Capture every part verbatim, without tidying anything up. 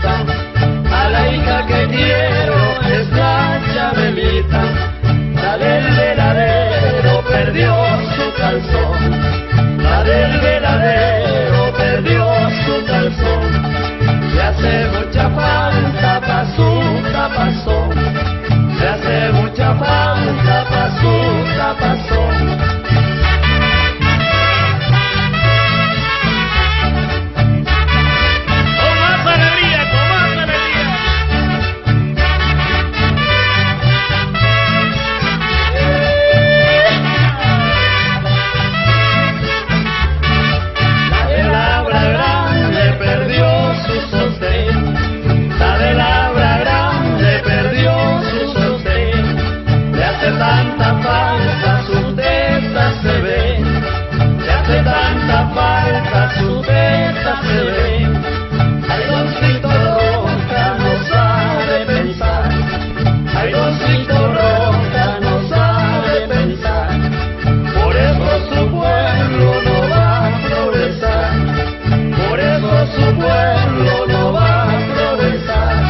Chabelita, a la hija que quiero es la Chabelita. La del veladero perdió su calzón, la del veladero perdió su calzón. Le hace mucha falta pa' su tapazón, le hace mucha falta pa' su tapazón. Tanta falta sus tetas se ven, le hace tanta falta sus tetas se ven. Ay, doncito Roca no sabe pensar, ay, doncito Roca no sabe pensar. Por eso su pueblo no va a progresar, por eso su pueblo no va a progresar.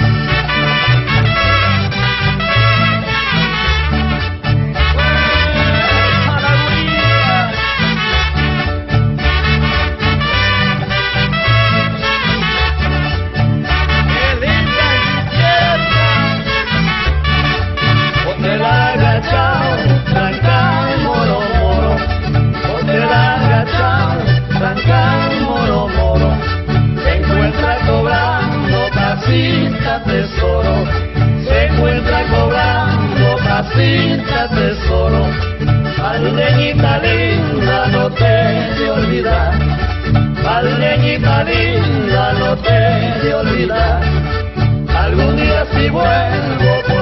Moro, moro, se encuentra cobrando tacita tesoro, se encuentra cobrando tacita tesoro. Valdeñita linda, no te de olvidar, Valdeñita linda, no te de olvidar. Algún día si vuelvo